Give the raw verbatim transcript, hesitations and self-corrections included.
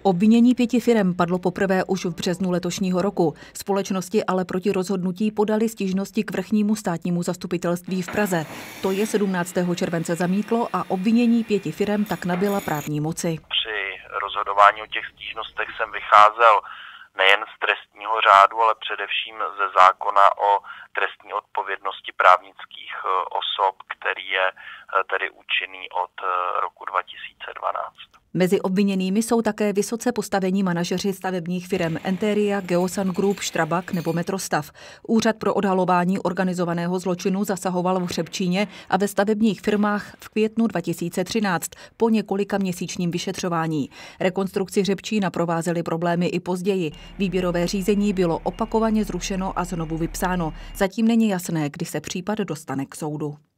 Obvinění pěti firem padlo poprvé už v březnu letošního roku. Společnosti ale proti rozhodnutí podali stížnosti k vrchnímu státnímu zastupitelství v Praze. To je sedmnáctého července zamítlo a obvinění pěti firem tak nabyla právní moci. Při rozhodování o těch stížnostech jsem vycházel nejen z trestního řádu, ale především ze zákona o trestní odpovědnosti právnických osob, který je tedy účinný od roku dva tisíce dvanáct. Mezi obviněnými jsou také vysoce postavení manažeři stavebních firem Enteria, Geosan Group, Strabag nebo Metrostav. Úřad pro odhalování organizovaného zločinu zasahoval v Hřebčíně a ve stavebních firmách v květnu dva tisíce třináct po několika měsíčním vyšetřování. Rekonstrukci Hřebčína provázely problémy i později. Výběrové řízení bylo opakovaně zrušeno a znovu vypsáno. Zatím není jasné, kdy se případ dostane k soudu.